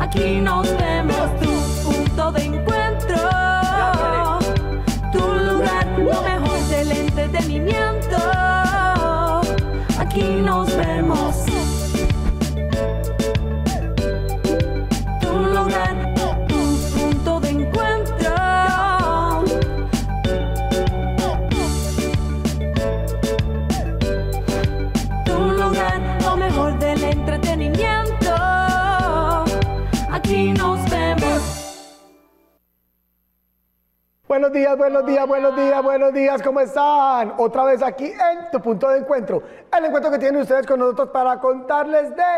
Aquí nos vemos, tu punto de encuentro, tu lugar, lo mejor del entretenimiento. Aquí nos vemos. Tu lugar, tu punto de encuentro. Tu lugar, lo mejor del entretenimiento. Aquí nos vemos. Buenos días, buenos días, buenos días, buenos días, ¿cómo están? Otra vez aquí en Tu Punto de Encuentro, el encuentro que tienen ustedes con nosotros para contarles de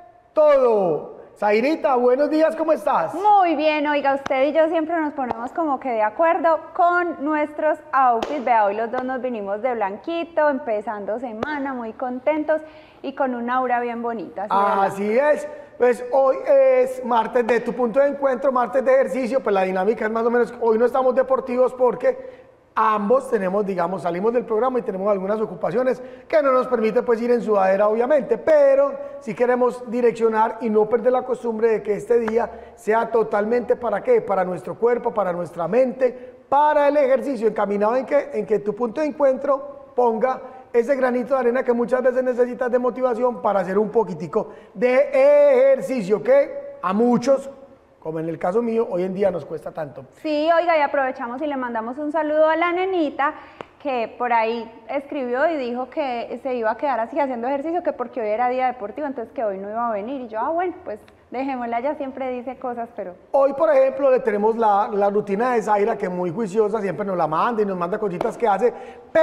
todo. Zairita, buenos días, ¿cómo estás? Muy bien, oiga, usted y yo siempre nos ponemos como que de acuerdo con nuestros outfits. Vea, hoy los dos nos vinimos de blanquito, empezando semana, muy contentos y con una aura bien bonita. Así es. Pues hoy es martes de Tu Punto de Encuentro, martes de ejercicio, pues la dinámica es más o menos, hoy no estamos deportivos porque ambos tenemos, digamos, salimos del programa y tenemos algunas ocupaciones que no nos permiten pues ir en sudadera obviamente, pero sí queremos direccionar y no perder la costumbre de que este día sea totalmente ¿para qué? Para nuestro cuerpo, para nuestra mente, para el ejercicio, encaminado en que Tu Punto de Encuentro ponga ese granito de arena que muchas veces necesitas de motivación para hacer un poquitico de ejercicio que a muchos, como en el caso mío, hoy en día nos cuesta tanto. Sí, oiga, y aprovechamos y le mandamos un saludo a la nenita que por ahí escribió y dijo que se iba a quedar así haciendo ejercicio, que porque hoy era día deportivo, entonces que hoy no iba a venir. Y yo, bueno, pues dejémosla, ella siempre dice cosas, pero... Hoy, por ejemplo, le tenemos la rutina de Zaira, que es muy juiciosa, siempre nos la manda y nos manda cositas que hace,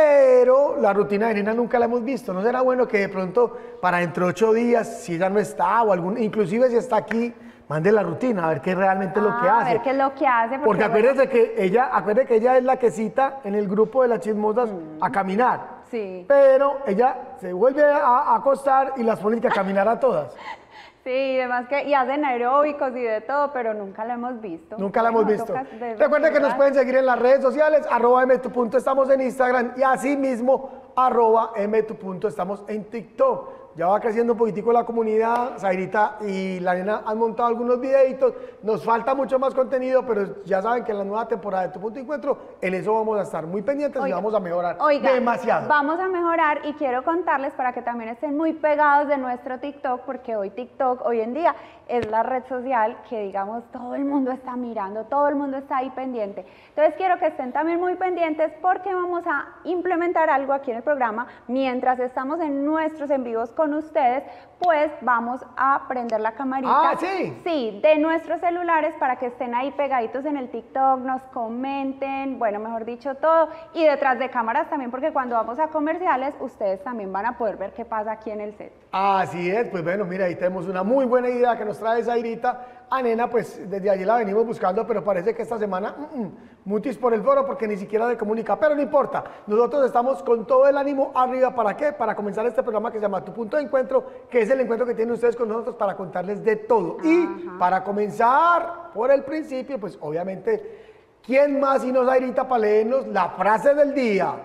pero la rutina de Nina nunca la hemos visto. ¿No será bueno que de pronto, para dentro de 8 días, si ella no está, o inclusive si está aquí, mande la rutina, a ver qué realmente es lo que hace? A ver qué es lo que hace. Porque acuérdese que ella es la que cita en el grupo de las chismosas a caminar. Sí. Pero ella se vuelve a acostar y las pone a caminar a todas. Sí, además y hacen aeróbicos y de todo, pero nunca la hemos visto. Nunca la hemos visto. Recuerden que nos pueden seguir en las redes sociales, @mtupunto, estamos en Instagram y así mismo @mtupunto, estamos en TikTok. Ya va creciendo un poquitico la comunidad, Zairita y la nena han montado algunos videitos, nos falta mucho más contenido, pero ya saben que en la nueva temporada de Tu Punto de Encuentro, en eso vamos a estar muy pendientes y vamos a mejorar demasiado. Vamos a mejorar y quiero contarles para que también estén muy pegados de nuestro TikTok, porque TikTok hoy en día es la red social que digamos todo el mundo está mirando, todo el mundo está ahí pendiente. Entonces quiero que estén también muy pendientes porque vamos a implementar algo aquí en el programa mientras estamos en nuestros en vivos con ustedes, pues vamos a prender la camarita. Ah, ¿sí? Sí, de nuestros celulares para que estén ahí pegaditos en el TikTok, nos comenten, bueno, mejor dicho todo, y detrás de cámaras también, porque cuando vamos a comerciales, ustedes también van a poder ver qué pasa aquí en el set. Así es, pues bueno, mira, ahí tenemos una muy buena idea que nos trae Zairita. A Nena, pues desde ayer la venimos buscando, pero parece que esta semana mutis por el foro porque ni siquiera se comunica, pero no importa, nosotros estamos con todo el ánimo arriba. ¿Para qué? Para comenzar este programa que se llama Tu Punto de Encuentro, que es el encuentro que tienen ustedes con nosotros para contarles de todo. Y para comenzar por el principio, pues obviamente, ¿quién más sino Zairita para leernos la frase del día?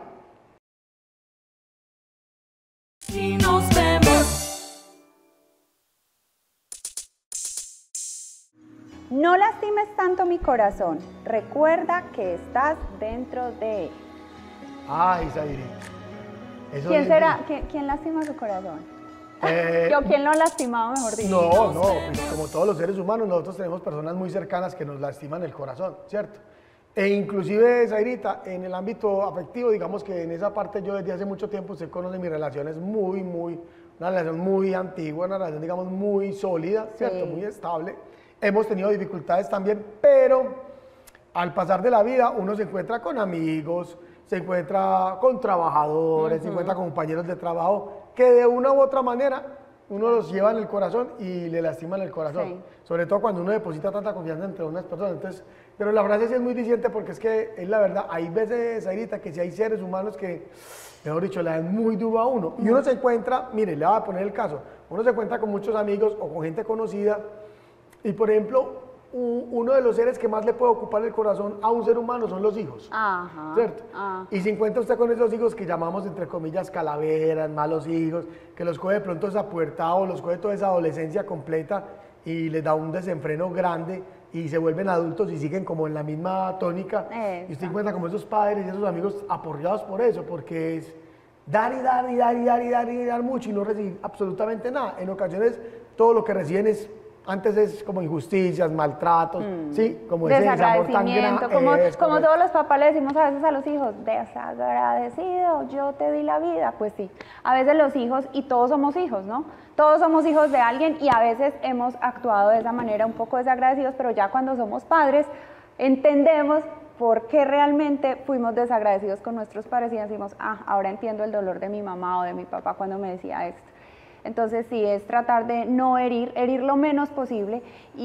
Y nos vemos. No lastimes tanto mi corazón, recuerda que estás dentro de él. Ay, Zairita. ¿Quién será? ¿Quién lastima su corazón? ¿O quién lo ha lastimado, mejor dicho? No, pues, como todos los seres humanos, nosotros tenemos personas muy cercanas que nos lastiman el corazón, ¿cierto? E inclusive, Zairita, en el ámbito afectivo, digamos que en esa parte yo desde hace mucho tiempo, usted conoce mi relación, es una relación muy antigua, una relación, digamos, muy sólida, ¿cierto? Muy estable. Hemos tenido dificultades también, pero al pasar de la vida uno se encuentra con amigos, se encuentra con trabajadores, se encuentra con compañeros de trabajo que de una u otra manera uno los lleva en el corazón y le lastiman el corazón. Sobre todo cuando uno deposita tanta confianza entre unas personas. Entonces, pero la frase sí es muy diciente porque es que es la verdad. Hay veces, Zairita, que si hay seres humanos que, mejor dicho, le dan muy duro a uno. Y uno se encuentra, mire, le voy a poner el caso, uno se encuentra con muchos amigos o con gente conocida y, por ejemplo, uno de los seres que más le puede ocupar el corazón a un ser humano son los hijos, ¿cierto? Y se encuentra usted con esos hijos que llamamos, entre comillas, calaveras, malos hijos, que los coge de pronto esa pubertad o los coge toda esa adolescencia completa y les da un desenfreno grande y se vuelven adultos y siguen como en la misma tónica. Y usted encuentra como esos padres y esos amigos aporreados por eso, porque es dar y dar y dar y dar y dar y dar mucho y no recibir absolutamente nada. En ocasiones todo lo que reciben es, antes es como injusticias, maltratos, ¿sí? Como ese desamor tan grande. Como todos los papás le decimos a veces a los hijos, desagradecido, yo te di la vida. Pues sí, a veces los hijos, y todos somos hijos, ¿no? Todos somos hijos de alguien y a veces hemos actuado de esa manera un poco desagradecidos, pero ya cuando somos padres entendemos por qué realmente fuimos desagradecidos con nuestros padres y decimos, ahora entiendo el dolor de mi mamá o de mi papá cuando me decía esto. Entonces sí, es tratar de no herir lo menos posible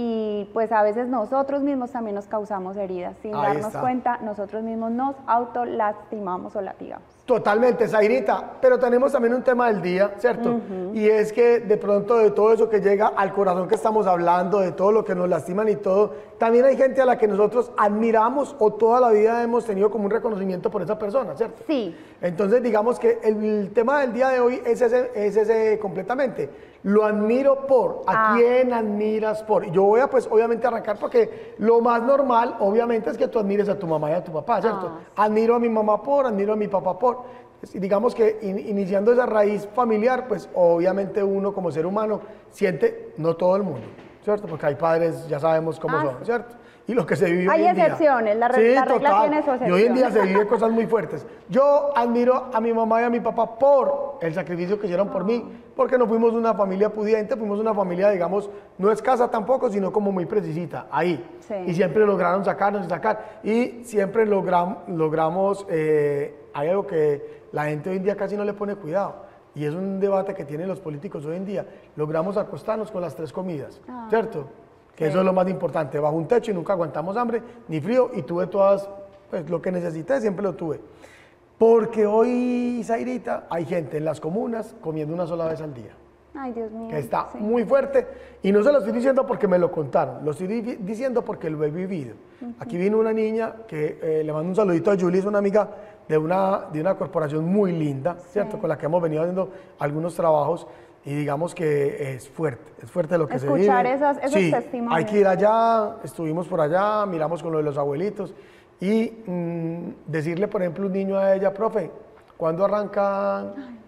y pues a veces nosotros mismos también nos causamos heridas. Sin darnos cuenta, nosotros mismos nos autolastimamos o latigamos. Totalmente, Zairita, pero tenemos también un tema del día, ¿cierto? Y es que de pronto de todo eso que llega al corazón que estamos hablando, de todo lo que nos lastiman y todo, también hay gente a la que nosotros admiramos o toda la vida hemos tenido como un reconocimiento por esa persona, ¿cierto? Sí. Entonces digamos que el tema del día de hoy es ese completamente. Lo admiro por, ¿a quién admiras por? Y yo voy a pues obviamente arrancar porque lo más normal obviamente es que tú admires a tu mamá y a tu papá, ¿cierto? Admiro a mi mamá por, admiro a mi papá por. Digamos que iniciando esa raíz familiar, pues obviamente uno como ser humano siente, no todo el mundo, ¿cierto? Porque hay padres, ya sabemos cómo son, ¿cierto? Y lo que se vive hoy en día. Hay excepciones, la regla tiene su excepción. Y hoy en día se vive cosas muy fuertes. Yo admiro a mi mamá y a mi papá por el sacrificio que hicieron por mí, porque no fuimos una familia pudiente, fuimos una familia, digamos, no escasa tampoco, sino como muy precisita, ahí. Sí. Y siempre lograron sacarnos y sacar. Y siempre logramos, hay algo que la gente hoy en día casi no le pone cuidado. Y es un debate que tienen los políticos hoy en día. Logramos acostarnos con las 3 comidas, ¿cierto? Que eso es lo más importante, bajo un techo y nunca aguantamos hambre ni frío y tuve todas, pues lo que necesité siempre lo tuve. Porque hoy, Zairita, hay gente en las comunas comiendo una sola vez al día. Ay, Dios mío. Que está muy fuerte y no se lo estoy diciendo porque me lo contaron, lo estoy diciendo porque lo he vivido. Aquí vino una niña que le mando un saludito a Julie, es una amiga de una corporación muy linda, ¿cierto? Con la que hemos venido haciendo algunos trabajos. Y digamos que es fuerte lo que se vive. Escuchar esos testimonios. Hay que ir allá, estuvimos por allá, miramos con lo de los abuelitos y decirle, por ejemplo, un niño a ella, profe, ¿cuándo arrancan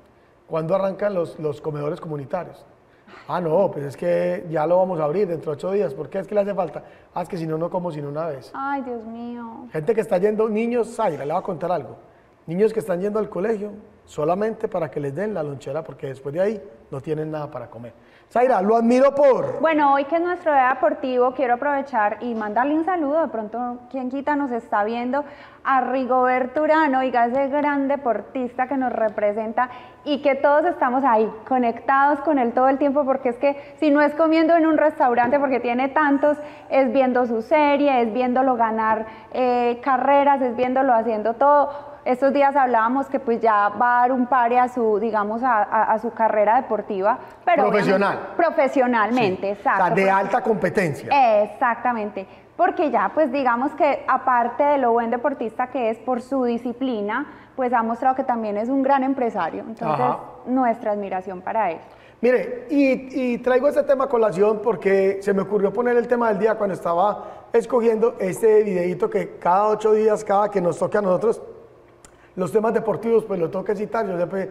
los comedores comunitarios? No, pues es que ya lo vamos a abrir dentro de 8 días. ¿Por qué es que le hace falta? Es que si no, no como sino una vez. Ay, Dios mío. Gente que está yendo, niños, Zaira, le voy a contar algo. Niños que están yendo al colegio solamente para que les den la lonchera porque después de ahí no tienen nada para comer. Zaira, lo admiro por... Bueno, hoy que es nuestro día deportivo, quiero aprovechar y mandarle un saludo, de pronto, quien quita nos está viendo, a Rigoberto Urano, oiga, ese gran deportista que nos representa y que todos estamos ahí, conectados con él todo el tiempo, porque es que si no es comiendo en un restaurante, porque tiene tantos, es viendo su serie, es viéndolo ganar carreras, es viéndolo haciendo todo. Estos días hablábamos que pues ya va a dar un pare a su, digamos, a su carrera deportiva. Pero profesionalmente, sí. Exacto. O sea, de alta competencia. Exactamente. Porque ya, pues digamos que aparte de lo buen deportista que es por su disciplina, pues ha mostrado que también es un gran empresario. Entonces, nuestra admiración para él. Mire, y traigo este tema a colación porque se me ocurrió poner el tema del día cuando estaba escogiendo este videíto que cada 8 días, cada que nos toque a nosotros, los temas deportivos, pues lo tengo que citar. Yo siempre,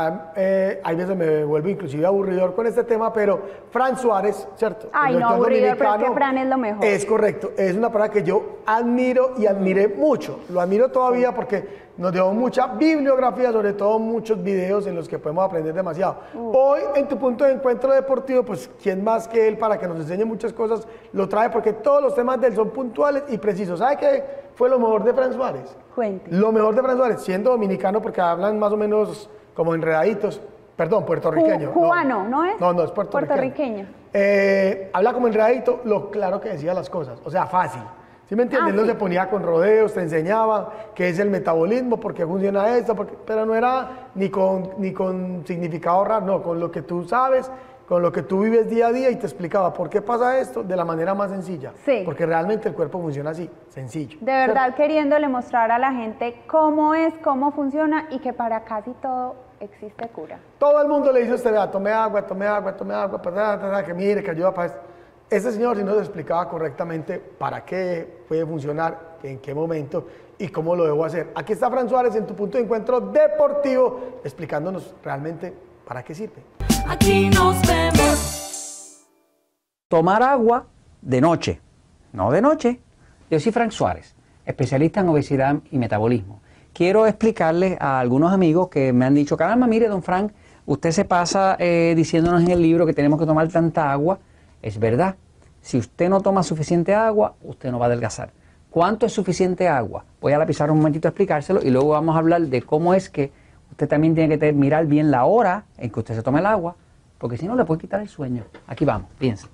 hay veces me vuelvo inclusive aburridor con este tema, pero Fran Suárez, ¿cierto? Ay, no, aburridor, pero es que Fran es lo mejor. Es correcto, es una persona que yo admiro y admiré mucho. Lo admiro todavía porque nos dio mucha bibliografía, sobre todo muchos videos en los que podemos aprender demasiado. Hoy, en tu punto de encuentro deportivo, pues, ¿quién más que él para que nos enseñe muchas cosas? Lo trae porque todos los temas de él son puntuales y precisos. ¿Sabe qué fue lo mejor de Fran Suárez? Cuente. Lo mejor de Fran Suárez, siendo dominicano, porque hablan más o menos como enredaditos, perdón, puertorriqueño. Cubano, ¿no es? No, es puertorriqueño. Habla como enredadito, lo claro que decía las cosas, o sea, fácil. ¿Sí me entiendes? No se ponía con rodeos, te enseñaba qué es el metabolismo, por qué funciona esto, pero no era ni con significado raro, no, con lo que tú sabes, con lo que tú vives día a día y te explicaba por qué pasa esto de la manera más sencilla. Sí. Porque realmente el cuerpo funciona así, sencillo. De verdad, ¿cierto? Queriéndole mostrar a la gente cómo es, cómo funciona y que para casi todo existe cura. Todo el mundo le dice a usted, vea, tome agua, que mire, que ayuda para esto. Este señor sí nos explicaba correctamente para qué puede funcionar, en qué momento y cómo lo debo hacer. Aquí está Fran Suárez en tu punto de encuentro deportivo, explicándonos realmente para qué sirve. Aquí nos vemos. Tomar agua de noche, no de noche. Yo soy Fran Suárez, especialista en obesidad y metabolismo. Quiero explicarles a algunos amigos que me han dicho, caramba, mire, don Frank, usted se pasa diciéndonos en el libro que tenemos que tomar tanta agua. Es verdad, si usted no toma suficiente agua, usted no va a adelgazar. ¿Cuánto es suficiente agua? Voy a la pizarra un momentito a explicárselo y luego vamos a hablar de cómo es que usted también tiene que mirar bien la hora en que usted se tome el agua, porque si no le puede quitar el sueño. Aquí vamos, piensen.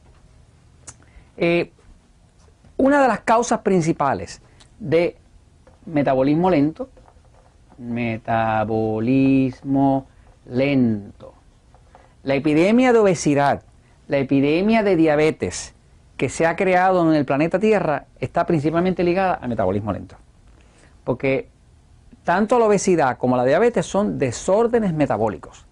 Una de las causas principales de metabolismo lento, la epidemia de obesidad, la epidemia de diabetes que se ha creado en el planeta Tierra está principalmente ligada al metabolismo lento. Porque tanto la obesidad como la diabetes son desórdenes metabólicos.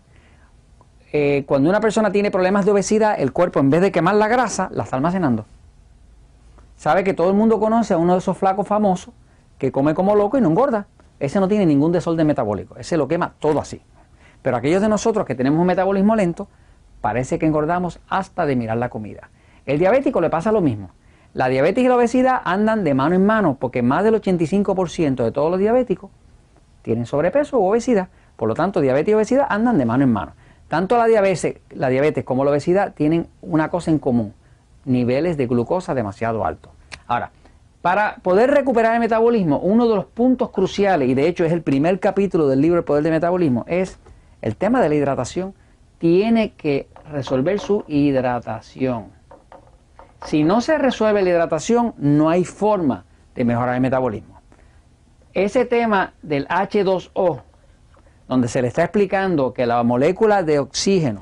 Cuando una persona tiene problemas de obesidad, el cuerpo en vez de quemar la grasa, la está almacenando. Sabe que todo el mundo conoce a uno de esos flacos famosos que come como loco y no engorda. Ese no tiene ningún desorden metabólico, ese lo quema todo así. Pero aquellos de nosotros que tenemos un metabolismo lento, parece que engordamos hasta de mirar la comida. El diabético le pasa lo mismo. La diabetes y la obesidad andan de mano en mano porque más del 85% de todos los diabéticos tienen sobrepeso u obesidad. Por lo tanto, diabetes y obesidad andan de mano en mano. Tanto la diabetes como la obesidad tienen una cosa en común: niveles de glucosa demasiado altos. Ahora, para poder recuperar el metabolismo, uno de los puntos cruciales, y de hecho es el primer capítulo del libro El Poder del Metabolismo, es el tema de la hidratación. Tiene que resolver su hidratación. Si no se resuelve la hidratación, no hay forma de mejorar el metabolismo. Ese tema del H2O, donde se le está explicando que la molécula de oxígeno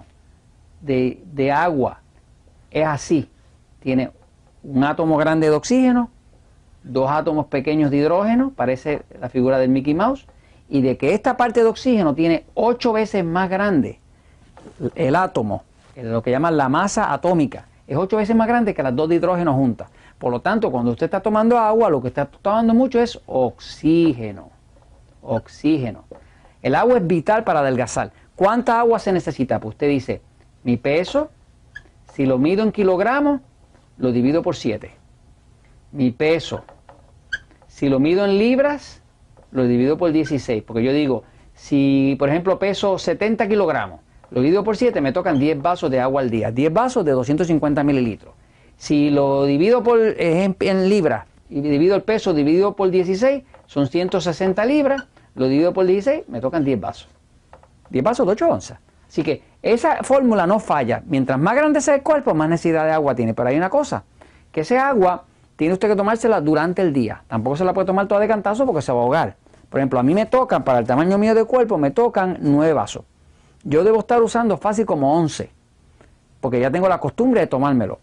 de agua es así: tiene un átomo grande de oxígeno, dos átomos pequeños de hidrógeno, parece la figura del Mickey Mouse, y de que esta parte de oxígeno tiene 8 veces más grande el átomo, lo que llaman la masa atómica, es 8 veces más grande que las dos de hidrógeno juntas. Por lo tanto, cuando usted está tomando agua, lo que está tomando mucho es oxígeno. Oxígeno. El agua es vital para adelgazar. ¿Cuánta agua se necesita? Pues usted dice, mi peso, si lo mido en kilogramos, lo divido por 7. Mi peso, si lo mido en libras, lo divido por 16. Porque yo digo, si por ejemplo peso 70 kilogramos, lo divido por 7, me tocan 10 vasos de agua al día. 10 vasos de 250 mililitros. Si lo divido en libras y divido el peso dividido por 16, son 160 libras. Lo divido por 16, me tocan 10 vasos. 10 vasos de 8 onzas. Así que esa fórmula no falla. Mientras más grande sea el cuerpo, más necesidad de agua tiene. Pero hay una cosa, que esa agua tiene usted que tomársela durante el día. Tampoco se la puede tomar toda de cantazo porque se va a ahogar. Por ejemplo, a mí me tocan, para el tamaño mío de cuerpo, me tocan 9 vasos. Yo debo estar usando fácil como 11, porque ya tengo la costumbre de tomármelo.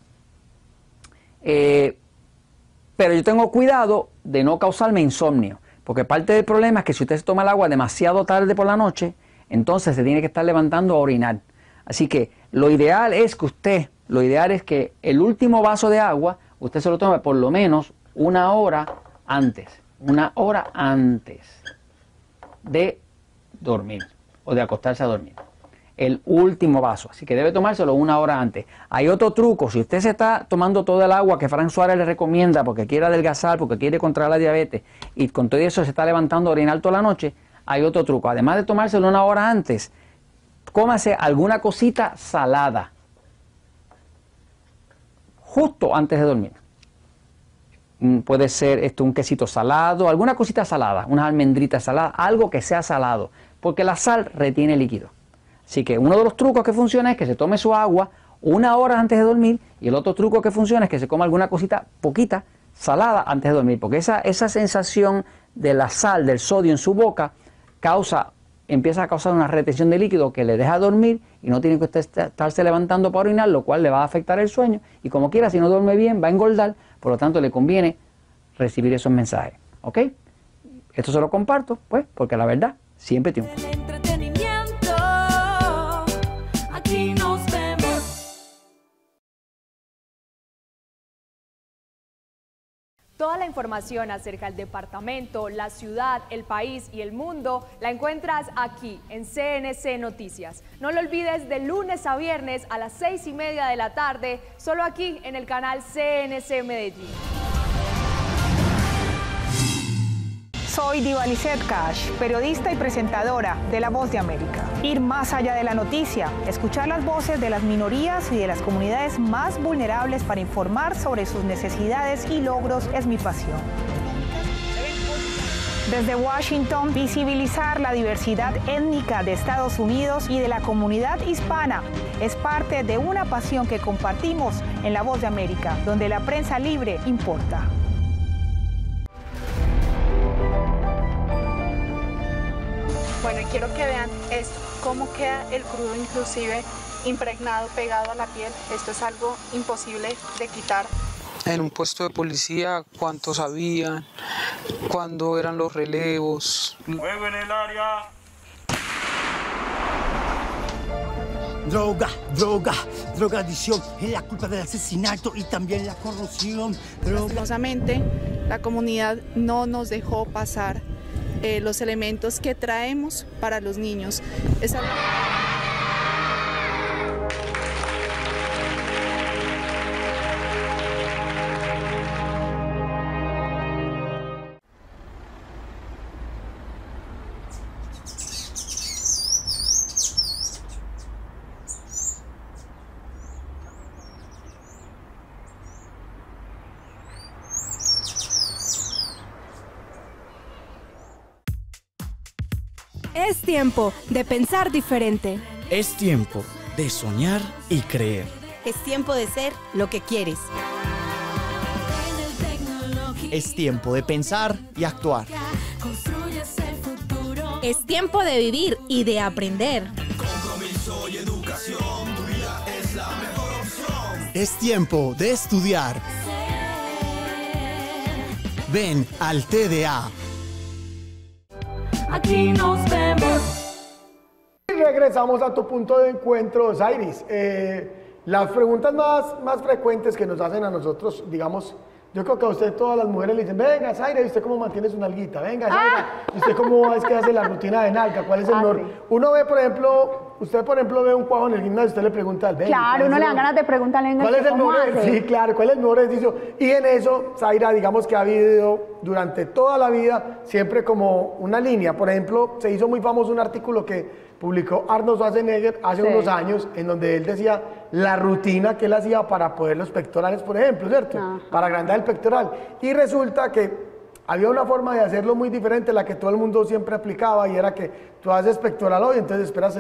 Pero yo tengo cuidado de no causarme insomnio, porque parte del problema es que si usted se toma el agua demasiado tarde por la noche, entonces se tiene que estar levantando a orinar. Así que lo ideal es que el último vaso de agua usted se lo tome por lo menos una hora antes de dormir o de acostarse a dormir. El último vaso, así que debe tomárselo una hora antes. Hay otro truco: si usted se está tomando todo el agua que Fran Suárez le recomienda porque quiere adelgazar, porque quiere controlar la diabetes, y con todo eso se está levantando a orinar toda la noche, hay otro truco. Además de tomárselo una hora antes, cómase alguna cosita salada justo antes de dormir. Puede ser un quesito salado, alguna cosita salada, unas almendritas saladas, algo que sea salado, porque la sal retiene líquido. Así que uno de los trucos que funciona es que se tome su agua una hora antes de dormir, y el otro truco que funciona es que se coma alguna cosita poquita salada antes de dormir, porque esa sensación de la sal, del sodio en su boca, empieza a causar una retención de líquido que le deja dormir y no tiene que estarse levantando para orinar, lo cual le va a afectar el sueño, y como quiera, si no duerme bien, va a engordar. Por lo tanto, le conviene recibir esos mensajes. ¿Ok? Esto se lo comparto, pues, porque la verdad siempre triunfa. Toda la información acerca del departamento, la ciudad, el país y el mundo la encuentras aquí en CNC Noticias. No lo olvides, de lunes a viernes a las 6:30 de la tarde, solo aquí en el canal CNC Medellín. Soy Diva Lizeth Cash, periodista y presentadora de La Voz de América. Ir más allá de la noticia, escuchar las voces de las minorías y de las comunidades más vulnerables para informar sobre sus necesidades y logros es mi pasión. Desde Washington, visibilizar la diversidad étnica de Estados Unidos y de la comunidad hispana es parte de una pasión que compartimos en La Voz de América, donde la prensa libre importa. Bueno, y quiero que vean esto, cómo queda el crudo inclusive impregnado, pegado a la piel. Esto es algo imposible de quitar. En un puesto de policía, cuántos habían, cuándo eran los relevos. ¡Fuego en el área! Drogadicción es la culpa del asesinato y también la corrupción. Lastimosamente, la comunidad no nos dejó pasar los elementos que traemos para los niños. Es tiempo de pensar diferente. Es tiempo de soñar y creer. Es tiempo de ser lo que quieres. Es tiempo de pensar y actuar. Es tiempo de vivir y de aprender. Compromiso y educación, tu vida es la mejor opción. Es tiempo de estudiar. Ven al TDA. Aquí nos vemos. Y regresamos a tu punto de encuentro, Zairis. Las preguntas más frecuentes que nos hacen a nosotros, digamos, yo creo que a usted todas las mujeres le dicen, venga, Zaira, ¿y usted cómo mantiene su nalguita? Venga, Zaira, ¿y usted cómo es que hace la rutina de nalga? ¿Cuál es el mejor? Sí. Uno ve, por ejemplo, usted, por ejemplo, ve un cuajo en el gimnasio, usted le pregunta al Claro, uno le dan ganas de preguntarle, ¿cuál es el ¿cómo mejor? hace? Sí, claro, ¿cuál es el mejor ejercicio? Y en eso, Zaira, digamos que ha habido durante toda la vida siempre como una línea. Por ejemplo, se hizo muy famoso un artículo que publicó Arnold Schwarzenegger hace unos años, en donde él decía la rutina que él hacía para poder los pectorales, por ejemplo, ¿cierto? Ajá. Para agrandar el pectoral. Y resulta que había una forma de hacerlo muy diferente, la que todo el mundo siempre aplicaba, y era que tú haces pectoral hoy, entonces esperas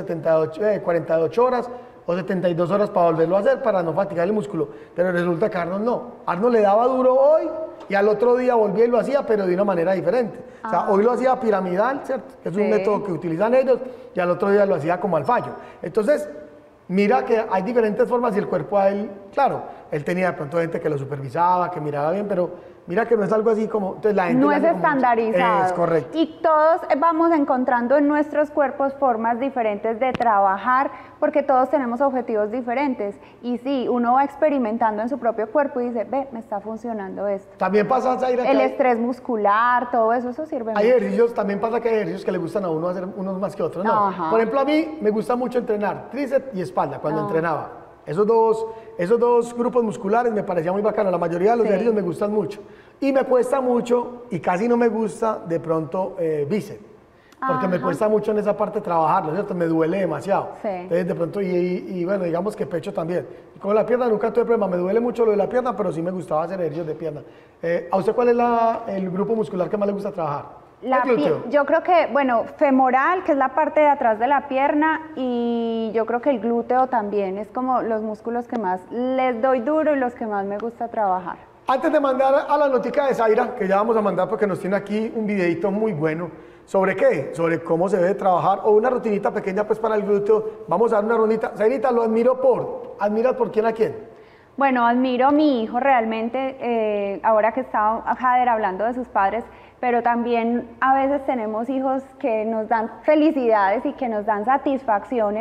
48 horas o 72 horas para volverlo a hacer, para no fatigar el músculo. Pero resulta que Arnold no. Arnold le daba duro hoy y al otro día volvía y lo hacía, pero de una manera diferente. O sea, hoy lo hacía piramidal, ¿cierto? Que es un método que utilizan ellos, y al otro día lo hacía como al fallo. Entonces, mira que hay diferentes formas y el cuerpo a él, claro, él tenía de pronto gente que lo supervisaba, que miraba bien, pero mira que no es algo así como... Entonces la gente no es estandarizado. Es correcto. Y todos vamos encontrando en nuestros cuerpos formas diferentes de trabajar, porque todos tenemos objetivos diferentes. Y sí, uno va experimentando en su propio cuerpo y dice, ve, me está funcionando esto. También pasa, Zaira, el estrés muscular, todo eso sirve hay mucho. ejercicios, también pasa que hay ejercicios que le gustan a uno hacer unos más que otros, ¿no? Ajá. Por ejemplo, a mí me gusta mucho entrenar tríceps y espalda cuando entrenaba. Esos dos grupos musculares me parecía muy bacano. La mayoría de los ejercicios me gustan mucho. Y me cuesta mucho, y casi no me gusta, de pronto, bíceps. Porque me cuesta mucho en esa parte trabajarlo, ¿cierto? Me duele demasiado. Sí. Entonces, de pronto, y bueno, digamos que pecho también. Y con la pierna nunca tuve problema. Me duele mucho lo de la pierna, pero sí me gustaba hacer ejercicios de pierna. ¿A usted cuál es el grupo muscular que más le gusta trabajar? Yo creo que, bueno, femoral, que es la parte de atrás de la pierna, y yo creo que el glúteo también, es como los músculos que más les doy duro y los que más me gusta trabajar. Antes de mandar a la notica de Zaira, que ya vamos a mandar porque nos tiene aquí un videito muy bueno, ¿sobre qué? Sobre cómo se debe trabajar, o una rutinita pequeña pues para el glúteo. Vamos a dar una rondita. Zairita, lo ¿admiras por quién a quién? Bueno, admiro a mi hijo realmente, ahora que estaba Jader hablando de sus padres, pero también a veces tenemos hijos que nos dan felicidades y que nos dan satisfacciones,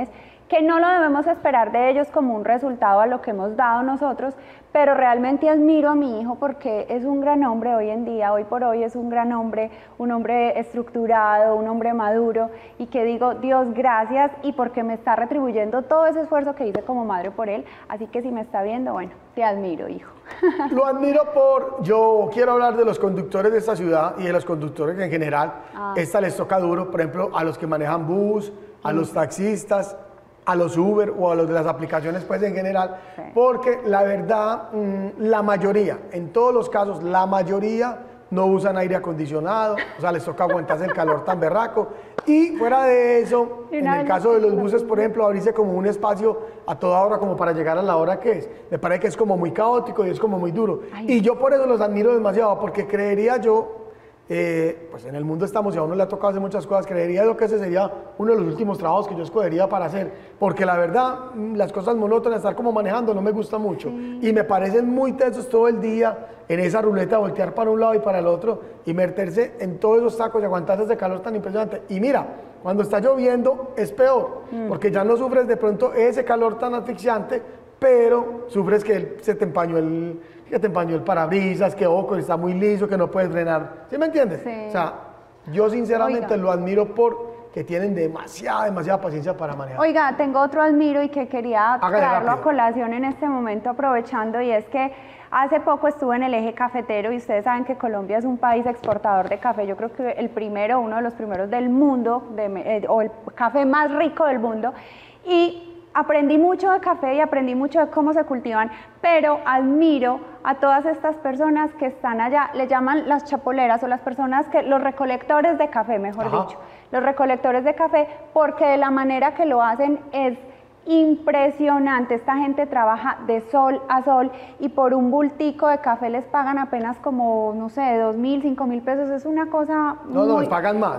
que no lo debemos esperar de ellos como un resultado a lo que hemos dado nosotros, pero realmente admiro a mi hijo porque es un gran hombre hoy en día, hoy por hoy es un gran hombre, un hombre estructurado, un hombre maduro, y que digo, Dios, gracias, y porque me está retribuyendo todo ese esfuerzo que hice como madre por él, así que si me está viendo, bueno, te admiro, hijo. Lo admiro yo quiero hablar de los conductores de esta ciudad y de los conductores en general. Esta les toca duro, por ejemplo, a los que manejan bus, a los taxistas, a los Uber o a los de las aplicaciones pues en general, porque la verdad, la mayoría, en todos los casos, la mayoría no usan aire acondicionado, o sea, les toca aguantarse el calor tan berraco. Y fuera de eso, en el caso de los buses, por ejemplo, abrirse como un espacio a toda hora como para llegar a la hora que es. Me parece que es como muy caótico y es como muy duro. Y yo por eso los admiro demasiado, porque creería yo, pues en el mundo estamos y a uno le ha tocado hacer muchas cosas, creería yo que ese sería uno de los últimos trabajos que yo escogería para hacer, porque la verdad, las cosas monótonas, estar como manejando no me gusta mucho, y me parecen muy tensos todo el día en esa ruleta, voltear para un lado y para el otro, y meterse en todos esos tacos y aguantarse ese calor tan impresionante. Y mira, cuando está lloviendo es peor, porque ya no sufres de pronto ese calor tan asfixiante, pero sufres que se te empañó el parabrisas, que está muy liso, que no puedes frenar. ¿Sí me entiendes? Sí. O sea, yo sinceramente lo admiro porque tienen demasiada paciencia para manejar. Oiga, tengo otro admiro y que quería traerlo a colación en este momento aprovechando, y es que hace poco estuve en el eje cafetero y ustedes saben que Colombia es un país exportador de café, yo creo que el primero, uno de los primeros del mundo, o el café más rico del mundo, y aprendí mucho de café y aprendí mucho de cómo se cultivan, pero admiro a todas estas personas que están allá, le llaman las chapoleras o las personas los recolectores de café, mejor dicho, los recolectores de café, porque de la manera que lo hacen es impresionante. Esta gente trabaja de sol a sol y por un bultico de café les pagan apenas como, no sé, 2.000, 5.000 pesos. Es una cosa No, les pagan más,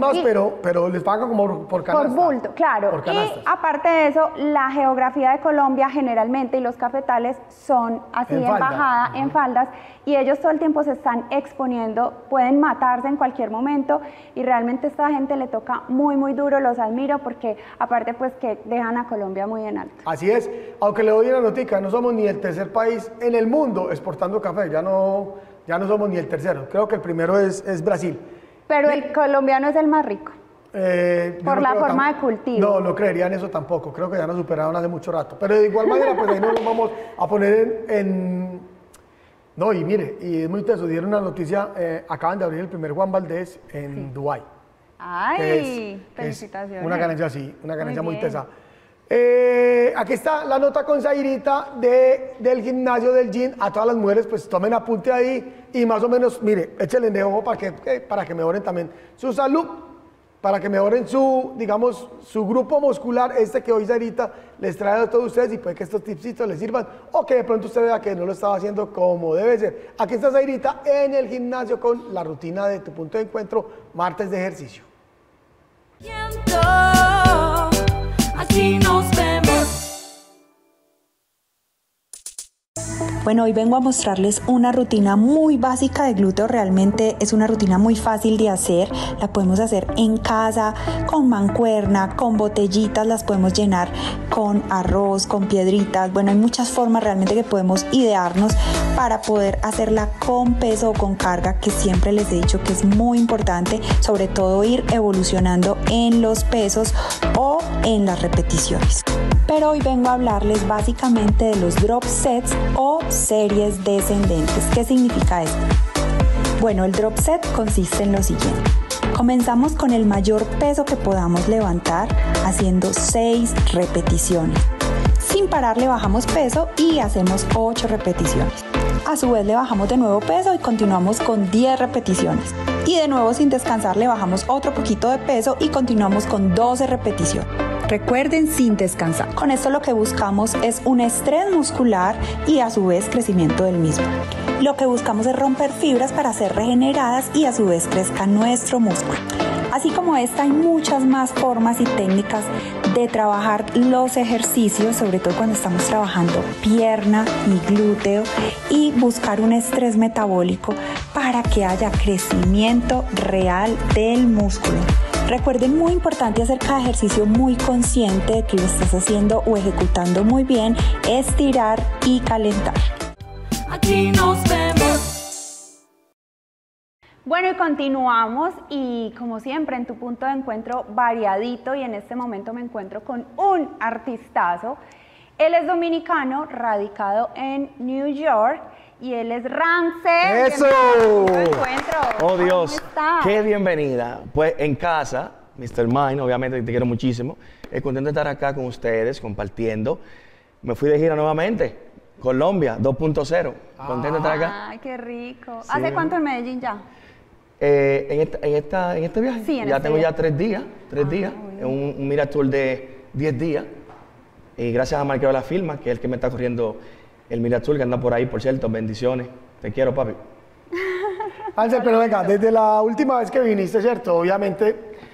pero les pagan como por canasta. Por bulto, claro. Por canastas. Y aparte de eso, la geografía de Colombia generalmente y los cafetales son así en bajada, en faldas, y ellos todo el tiempo se están exponiendo, pueden matarse en cualquier momento, y realmente a esta gente le toca muy duro, los admiro porque aparte pues que dejan a Colombia muy en alto. Así es, aunque le doy una notica, no somos ni el tercer país en el mundo exportando café, ya no somos ni el tercero, creo que el primero es Brasil. Pero el colombiano es el más rico. Por la forma de cultivo. No creería en eso tampoco, creo que ya nos superaron hace mucho rato, pero de igual manera pues ahí no nos vamos a poner No, y mire, y es muy teso, dieron una noticia, acaban de abrir el primer Juan Valdez en Dubái. ¡Ay! Felicitaciones. Una ganancia, sí, una ganancia muy tesa. Aquí está la nota con Zairita del gimnasio del gym. A todas las mujeres, pues tomen apunte ahí y más o menos, mire, échenle de ojo para que mejoren también su salud, para que mejoren su grupo muscular, que hoy Zairita les trae a todos ustedes, y puede que estos tipsitos les sirvan, o que de pronto usted vea que no lo estaba haciendo como debe ser. Aquí está Zairita en el gimnasio con la rutina de tu punto de encuentro, martes de ejercicio. Aquí nos vemos. Bueno, hoy vengo a mostrarles una rutina muy básica de glúteo. Realmente es una rutina muy fácil de hacer. La podemos hacer en casa, con mancuerna, con botellitas, las podemos llenar con arroz, con piedritas. Bueno, hay muchas formas realmente que podemos idearnos para poder hacerla con peso o con carga, que siempre les he dicho que es muy importante, sobre todo ir evolucionando en los pesos o en las repeticiones. Pero hoy vengo a hablarles básicamente de los drop sets o series descendentes. ¿Qué significa esto? Bueno, el drop set consiste en lo siguiente. Comenzamos con el mayor peso que podamos levantar haciendo 6 repeticiones. Sin parar le bajamos peso y hacemos 8 repeticiones. A su vez le bajamos de nuevo peso y continuamos con 10 repeticiones. Y de nuevo sin descansar le bajamos otro poquito de peso y continuamos con 12 repeticiones. Recuerden, sin descansar. Con esto lo que buscamos es un estrés muscular y a su vez crecimiento del mismo. Lo que buscamos es romper fibras para ser regeneradas y a su vez crezca nuestro músculo. Así como esta, hay muchas más formas y técnicas de trabajar los ejercicios, sobre todo cuando estamos trabajando pierna y glúteo, y buscar un estrés metabólico para que haya crecimiento real del músculo. Recuerden, muy importante hacer cada ejercicio muy consciente de que lo estás haciendo o ejecutando muy bien, estirar y calentar. Aquí nos vemos. Bueno, y continuamos y como siempre en tu punto de encuentro variadito, y en este momento me encuentro con un artistazo. Él es dominicano, radicado en New York, y él es Ramsey. ¡Eso! ¡Oh, Dios! ¿Cómo estás? ¡Qué bienvenida! Pues en casa, Mr. Mine, obviamente te quiero muchísimo. Contento de estar acá con ustedes, compartiendo. Me fui de gira nuevamente. Colombia 2.0. Contento de estar acá. ¡Ay, qué rico! Sí. ¿Hace cuánto en Medellín ya? En este viaje, Sí, en ya este tengo viaje. ya 3 días. 3 días. Un Mira Tour de 10 días. Y gracias a Marquero La Firma, que es el que me está corriendo el Mira Tour, que anda por ahí, por cierto. Bendiciones. Te quiero, papi. Ansel, pero venga, desde la última vez que viniste, ¿cierto? Obviamente,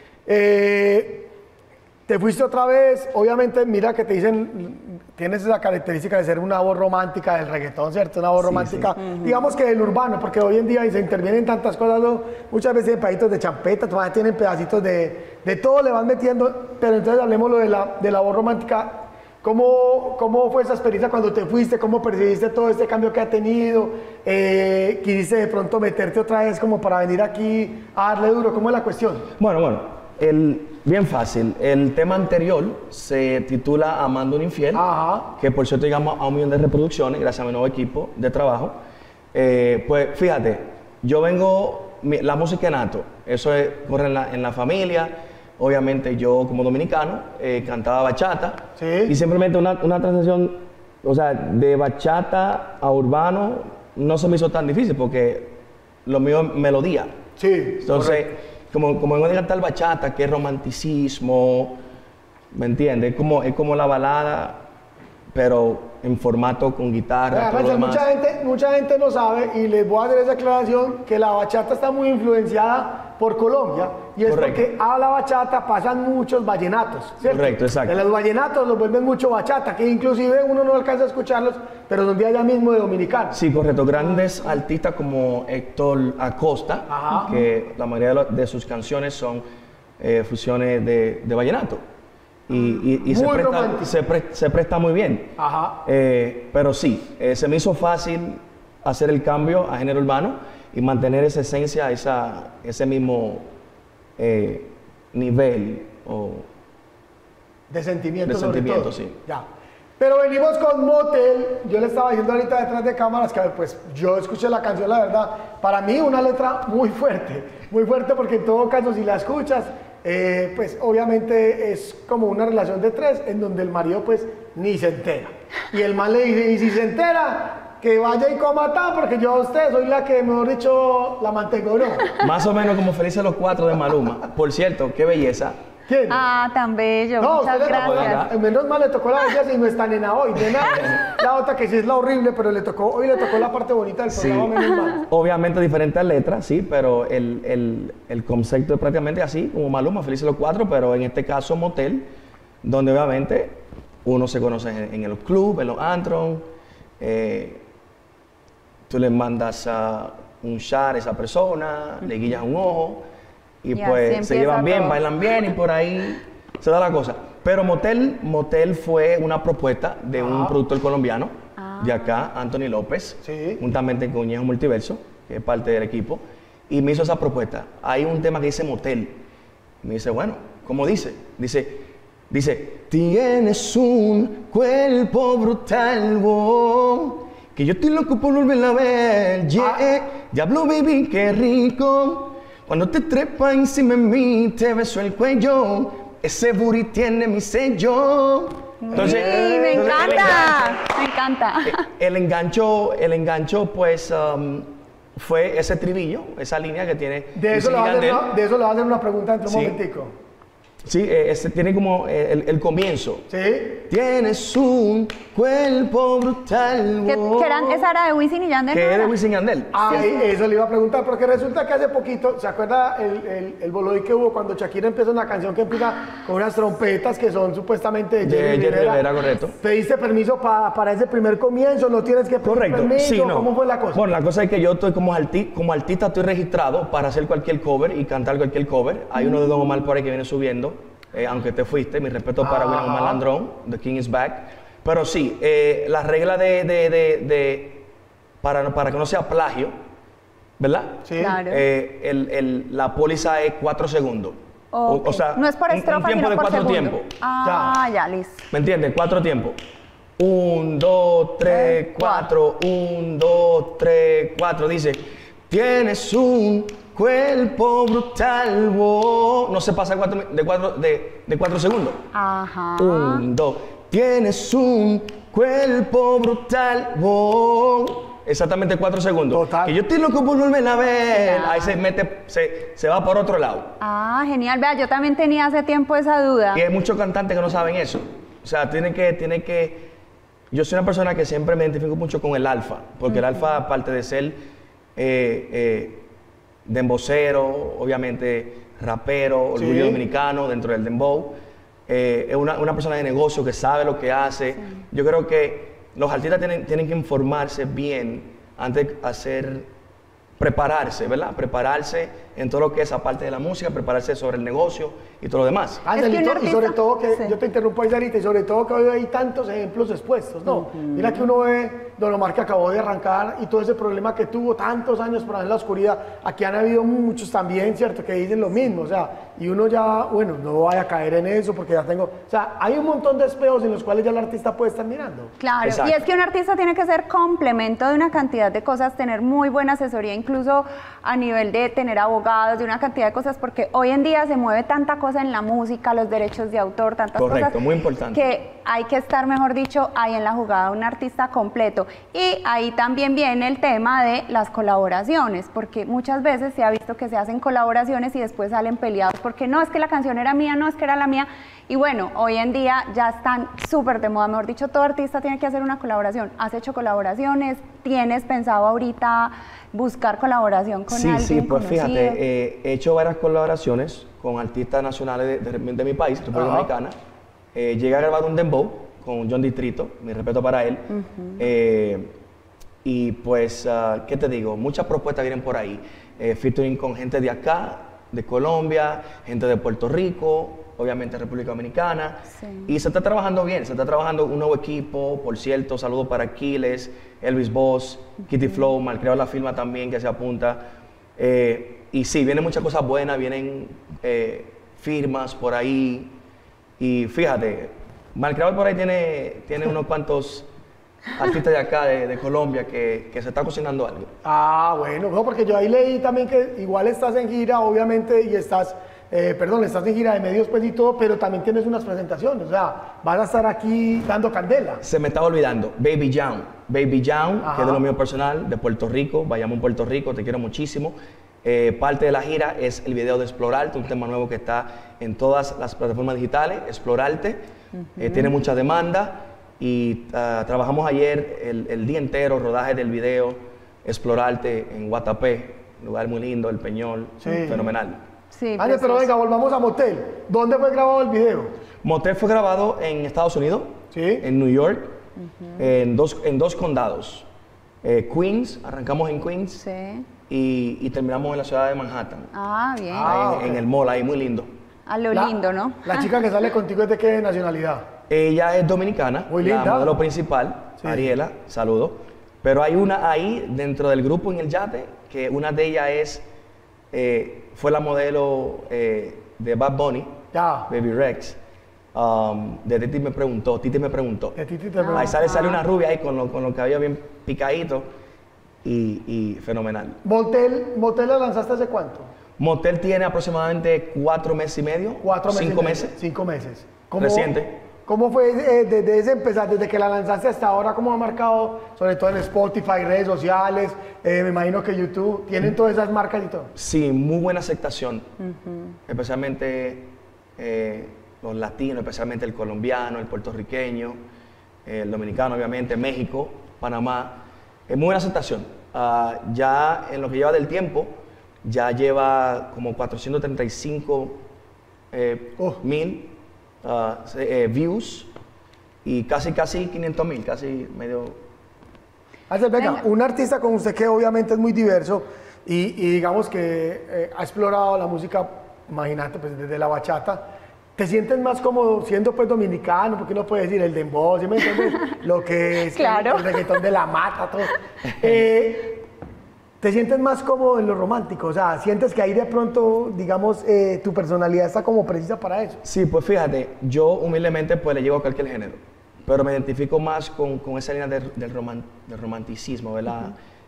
te fuiste otra vez, obviamente, mira que te dicen, tienes esa característica de ser una voz romántica del reggaetón, ¿cierto? Una voz romántica, digamos que del urbano, porque hoy en día se intervienen tantas cosas, ¿no? Muchas veces en pedacitos de champeta, todavía tienen pedacitos de todo, le van metiendo, pero entonces hablemos de la voz romántica. ¿Cómo fue esa experiencia cuando te fuiste? ¿Cómo percibiste todo este cambio que ha tenido? ¿Quisiste de pronto meterte otra vez como para venir aquí a darle duro? ¿Cómo es la cuestión? Bueno, bien fácil. El tema anterior se titula Amando un infiel, que por cierto llegamos a 1 millón de reproducciones gracias a mi nuevo equipo de trabajo. Pues fíjate, yo vengo, la música es nato, eso corre en la familia. Obviamente yo como dominicano cantaba bachata y simplemente una transición, o sea, de bachata a urbano no se me hizo tan difícil porque lo mío es melodía. Sí. Entonces, como vengo de cantar bachata, que es romanticismo, ¿me entiendes? Es como la balada, pero en formato con guitarra. Todo lo demás. Mucha gente no sabe, y les voy a hacer esa aclaración, que la bachata está muy influenciada por Colombia, y es porque a la bachata pasan muchos vallenatos, ¿cierto? Correcto, exacto. De los vallenatos los vuelven mucho bachata, que inclusive uno no alcanza a escucharlos, pero son de allá mismo de dominicanos. Sí, correcto. Grandes artistas como Héctor Acosta, que la mayoría de sus canciones son fusiones de vallenato. Y se presta muy bien. Pero sí, se me hizo fácil hacer el cambio a género urbano y mantener esa esencia, ese mismo nivel de sentimiento. Sí. Ya. Pero venimos con Motel. Yo le estaba diciendo ahorita detrás de cámaras que pues yo escuché la canción, la verdad, para mí una letra muy fuerte porque en todo caso si la escuchas, pues obviamente es como una relación de 3 en donde el marido pues ni se entera. Y el man le dice, y si se entera, que vaya y coma tan, porque yo a usted soy la que, mejor dicho, la mantengo, ¿no? Más o menos como Felices los 4 de Maluma. Por cierto, qué belleza. ¿Quién? Ah, tan bello, no, muchas gracias. Menos mal le tocó la belleza y no está nena hoy. Nena, la otra que sí es la horrible, pero hoy le tocó la parte bonita del programa, menos mal. Obviamente diferentes letras, sí, pero el concepto es prácticamente así, como Maluma, Felices los 4, pero en este caso Motel, donde obviamente uno se conoce en el club, en los antros, tú le mandas un shot a esa persona, le guillas un ojo y pues se llevan bien, bailan bien y por ahí se da la cosa. Pero Motel fue una propuesta de un productor colombiano de acá, Anthony López, juntamente con Ñejo Multiverso, que es parte del equipo, y me hizo esa propuesta. Hay un tema que dice Motel. Me dice, bueno, ¿cómo dice? Dice, tienes un cuerpo brutal, wow, que yo estoy loco por volverla a ver, diablo baby, qué rico, cuando te trepa encima de mí, te beso el cuello, ese booty tiene mi sello. Entonces, me encanta. El engancho pues fue ese tribillo, esa línea que tiene. De eso le voy a hacer una pregunta dentro de un momentico. Sí, tiene como el comienzo. Sí. Tienes un cuerpo brutal. Esa era de Wisin y Yandel. Que es de Wisin y Yandel. Eso le iba a preguntar, porque resulta que hace poquito, ¿se acuerda el bolodí que hubo cuando Shakira empieza una canción que empieza con unas trompetas que son supuestamente de Jerry Rivera, correcto. ¿Pediste permiso para ese primer comienzo? ¿No tienes que pedir permiso? Sí, no. ¿Cómo fue la cosa? Bueno, la cosa es que yo estoy como artista, estoy registrado para hacer cualquier cover y cantar cualquier cover. Hay uno de Don Omar por ahí que viene subiendo. Aunque te fuiste, mi respeto para William Omar Landrón, The King is Back. Pero sí, la regla para que no sea plagio, ¿verdad? Sí. Claro. La póliza es 4 segundos. Okay. O sea, no es por estrofa, un tiempo sino de por 4 segundo. tiempos. Ya, listo. ¿Me entiendes? 4 tiempos. 1, 2, 3, 4. 1, 2, 3, 4. Dice, tienes un cuerpo brutal, wow. No se pasa de 4 segundos. Ajá. 1, 2. Tienes un cuerpo brutal, wow. Exactamente 4 segundos. Total. Que yo estoy loco por volver a ver. Ahí se va por otro lado. Genial. Vea, yo también tenía hace tiempo esa duda. Y hay muchos cantantes que no saben eso. O sea, tienen que... Yo soy una persona que siempre me identifico mucho con el alfa. Porque el alfa, aparte de ser... dembocero, obviamente rapero, orgullo dominicano dentro del dembow, es una persona de negocio que sabe lo que hace. Yo creo que los artistas tienen que informarse bien antes de prepararse, ¿verdad? Prepararse en todo lo que es aparte de la música, prepararse sobre el negocio y todo lo demás. Y sobre todo que, yo te interrumpo ahí, Sarita, y sobre todo que hoy hay tantos ejemplos expuestos, ¿no? Mira que uno ve Don Omar que acabó de arrancar y todo ese problema que tuvo tantos años por ahí en la oscuridad. Aquí han habido muchos también, ¿cierto? Que dicen lo mismo, o sea, y uno ya, bueno, no vaya a caer en eso porque ya tengo... O sea, hay un montón de espejos en los cuales ya el artista puede estar mirando. Claro, exacto. Y es que un artista tiene que ser complemento de una cantidad de cosas, tener muy buena asesoría, incluso a nivel de tener abogados, de una cantidad de cosas, porque hoy en día se mueve tanta cosa en la música, los derechos de autor, tantas cosas. Correcto, muy importante. Que hay que estar, mejor dicho, ahí en la jugada un artista completo. Y ahí también viene el tema de las colaboraciones, porque muchas veces se ha visto que se hacen colaboraciones y después salen peleados, porque no, es que la canción era mía, no, es que era la mía. Y bueno, hoy en día ya están súper de moda, mejor dicho, todo artista tiene que hacer una colaboración. ¿Has hecho colaboraciones? ¿Tienes pensado ahorita buscar colaboración con alguien Sí, pues conocido? fíjate, he hecho varias colaboraciones con artistas nacionales de mi país, República Dominicana. Llegué a grabar un dembow con John Distrito, mi respeto para él. Y pues, ¿qué te digo? Muchas propuestas vienen por ahí. Featuring con gente de acá, de Colombia, gente de Puerto Rico, obviamente República Dominicana. Sí. Y se está trabajando bien, se está trabajando un nuevo equipo. Por cierto, saludos para Aquiles, Elvis Boss, Kitty Flow, Malcriado La Firma también, que se apunta. Y sí, vienen muchas cosas buenas, vienen firmas por ahí. Y fíjate, Malcriado por ahí tiene unos cuantos artistas de acá, de Colombia, que se está cocinando algo. Bueno, no, porque yo ahí leí también que igual estás en gira, obviamente, y estás en gira de medios pues y todo, pero también tienes unas presentaciones, o sea, vas a estar aquí dando candela. Se me estaba olvidando, Baby Young, que es de lo mío personal, de Puerto Rico, vayamos a Puerto Rico, te quiero muchísimo. Parte de la gira es el video de Explorarte, un tema nuevo que está en todas las plataformas digitales, Explorarte, tiene mucha demanda y trabajamos ayer el día entero, rodaje del video, Explorarte en Guatapé, lugar muy lindo, El Peñol, fenomenal. Sí, pero venga, volvamos a Motel. ¿Dónde fue grabado el video? Motel fue grabado en Estados Unidos, en New York, en dos condados. Queens, arrancamos en Queens y terminamos en la ciudad de Manhattan. Bien. En el mall, ahí muy lindo. A lo lindo, ¿no? La chica que sale contigo es de qué nacionalidad. Ella es dominicana, muy linda. La modelo principal, Ariela, saludo. Pero hay una ahí dentro del grupo en el yate, que una de ellas fue la modelo de Bad Bunny, Baby Rex. De Titi me preguntó. Ahí sale una rubia ahí con lo cabello bien picadito y fenomenal. ¿Motel la lanzaste hace cuánto? Motel tiene aproximadamente 4 meses y medio. 5 meses. 5 meses. Reciente. ¿Cómo fue desde empezar, desde que la lanzaste hasta ahora? ¿Cómo ha marcado, sobre todo en Spotify, redes sociales? Me imagino que YouTube, ¿tienen todas esas marcas y todo? Sí, muy buena aceptación. Especialmente los latinos, especialmente el colombiano, el puertorriqueño, el dominicano, obviamente, México, Panamá. Es muy buena aceptación. Ya en lo que lleva del tiempo, ya lleva como 435 mil views y casi 500.000, casi medio. Venga, un artista como usted que obviamente es muy diverso y digamos que ha explorado la música, imagínate, pues desde la bachata. ¿Te sientes más cómodo siendo pues dominicano? Porque uno puede decir el dembow, ¿sí me entiendes? Lo que es claro. el reggaetón de la mata, todo. ¿Te sientes más cómodo en lo romántico? O sea, ¿sientes que ahí de pronto, digamos, tu personalidad está como precisa para eso? Sí, pues fíjate, yo humildemente pues le llego a cualquier género, pero me identifico más con esa línea del romanticismo, ¿verdad?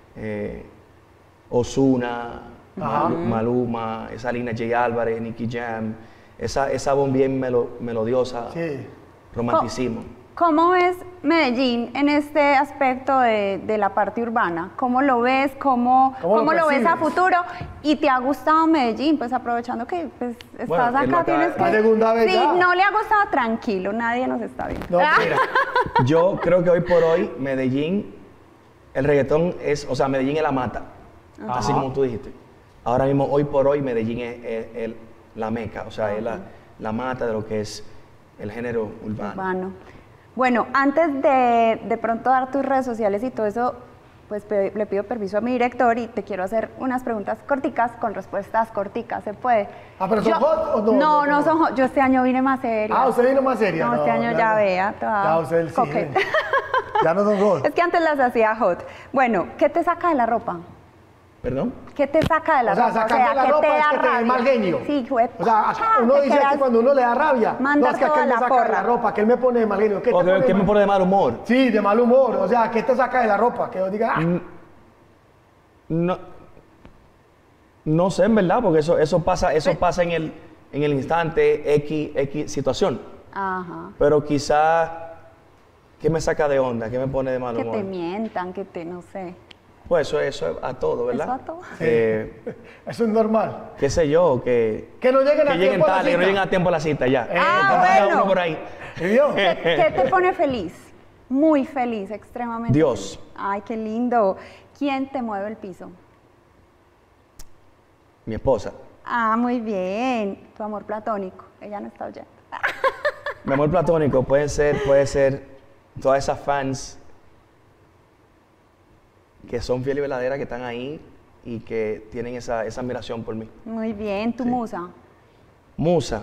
Ozuna, Maluma, esa línea Jay Álvarez, Nicky Jam, esa voz bien melodiosa, sí. Romanticismo. ¿Cómo ves Medellín en este aspecto de la parte urbana? ¿Cómo lo ves? ¿Cómo lo ves a futuro? ¿Y te ha gustado Medellín? Pues aprovechando que pues, estás acá, tienes que... La segunda vez sí, ya. no le ha gustado, tranquilo, nadie nos está viendo. No, mira, yo creo que hoy por hoy Medellín, el reggaetón es, o sea, Medellín es la mata, así como tú dijiste. Ahora mismo, hoy por hoy, Medellín es la meca, o sea, es la mata de lo que es el género urbano. Bueno, antes de pronto dar tus redes sociales y todo eso, pues le pido permiso a mi director y te quiero hacer unas preguntas corticas con respuestas corticas, ¿se puede? ¿Pero son hot o no? No son hot, yo este año vine más seria. ¿Usted vino más seria? No, este año ya vea, ya usted sí. Ya no son hot. Es que antes las hacía hot. Bueno, ¿qué te saca de la ropa? ¿Perdón? ¿Qué te saca de la ropa? Sacar de la ropa es que te dé mal genio. Sí, fue. O sea, uno dice que cuando uno le da rabia, no es que aquel me saca de la ropa, que él me pone de mal genio. ¿Qué me pone de mal humor? Sí, de mal humor. O sea, ¿qué te saca de la ropa? Que yo diga, No sé, en verdad, porque eso pasa en el instante X situación. Ajá. Pero quizá, ¿qué me saca de onda? ¿Qué me pone de mal humor? Que te mientan, no sé. Pues eso es a todo, ¿verdad? Eso a todo. Eso es normal. Qué sé yo, que no lleguen a tiempo a la cita. Que no lleguen a tiempo a la cita, ya. Bueno. Uno por ahí. ¿Qué te pone feliz? Muy feliz, extremadamente. Dios. Feliz. Ay, qué lindo. ¿Quién te mueve el piso? Mi esposa. Muy bien. Tu amor platónico. Ella no está oyendo. Mi amor platónico puede ser todas esas fans que son fieles y verdaderas, que están ahí y que tienen esa admiración por mí. Muy bien. ¿Tu musa? Musa.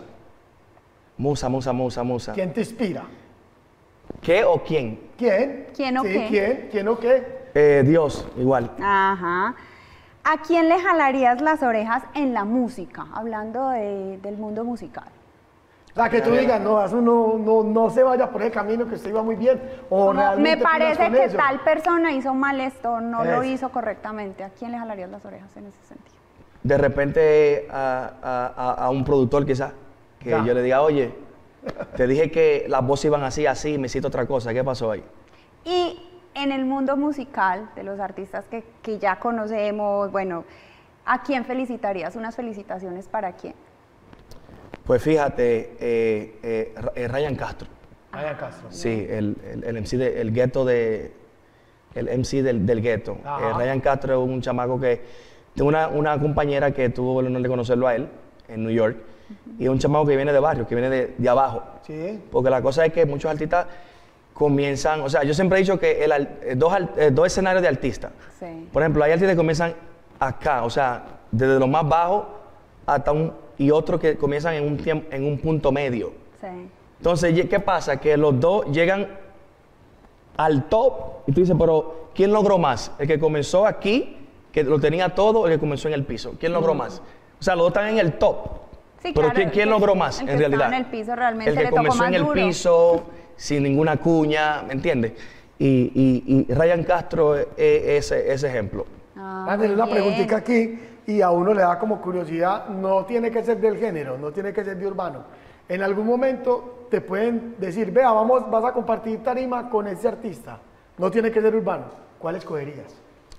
¿Quién te inspira? ¿Qué o quién? ¿Quién? ¿Quién o qué? ¿Quién? ¿Quién o qué? Dios, igual. Ajá. ¿A quién le jalarías las orejas en la música? Hablando del mundo musical. O sea, que tú digas, no, eso no se vaya por ese camino, que usted iba muy bien. O me parece que tal persona hizo mal esto, no lo hizo correctamente. ¿A quién le jalarías las orejas en ese sentido? De repente a un productor quizás, que yo le diga, oye, te dije que las voces iban así, me hiciste otra cosa, ¿qué pasó ahí? Y en el mundo musical, de los artistas que ya conocemos, bueno, ¿a quién felicitarías? Unas felicitaciones para quién. Pues fíjate, Ryan Castro. Ryan Castro. Sí, el MC del gueto del gueto. Ryan Castro es un chamaco que tengo una compañera que tuvo el honor de conocerlo a él en New York. Y es un chamaco que viene de barrio, que viene de abajo. Sí. Porque la cosa es que muchos artistas comienzan, o sea, yo siempre he dicho que dos escenarios de artistas. Sí. Por ejemplo, hay artistas que comienzan acá, o sea, desde lo más bajo hasta y otros que comienzan en un punto medio. Sí. Entonces, ¿qué pasa? Que los dos llegan al top y tú dices, pero ¿quién logró más? ¿El que comenzó aquí, que lo tenía todo, o el que comenzó en el piso? ¿Quién logró más? O sea, los dos están en el top. Sí, pero claro, ¿quién logró más el en que realidad? Estaba en el piso realmente el que le tocó comenzó más en el duro. piso, sin ninguna cuña, ¿me entiendes? Y Ryan Castro es ese ejemplo. Daniel, una preguntita aquí y a uno le da como curiosidad, no tiene que ser del género, no tiene que ser de urbano. En algún momento te pueden decir, vea, vas a compartir tarima con ese artista, no tiene que ser urbano. ¿Cuál escogerías?